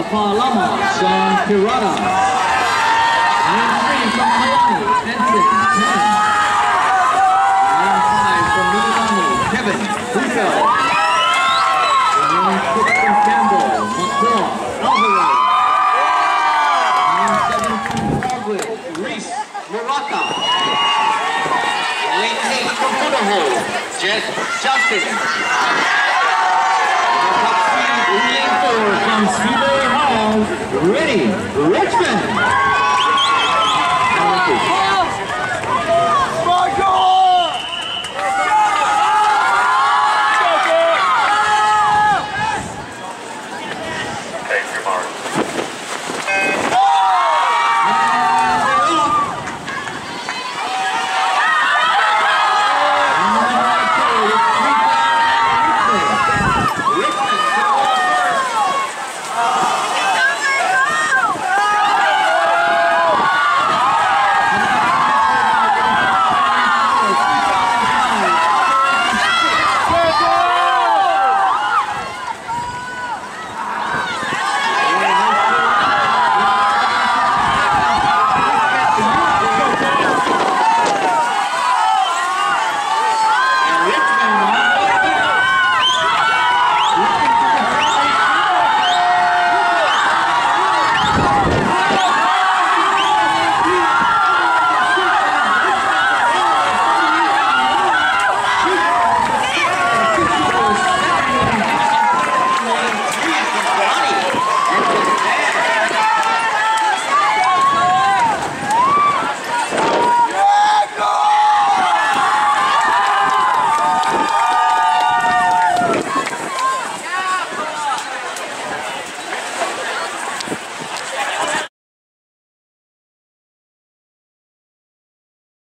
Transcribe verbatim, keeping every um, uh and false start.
Palama, Sean Pirata. Lane three from Kalani, Ensign, ten. Lane five from Mililani, Kevin, Rico. Lane six from Campbell, McCall, Alvarez. Lane seven from Dogwood, Reese, Morata. Lane eight from Idaho, Jess Justin. Lane four from Speedway Hall, Ready, Richmond.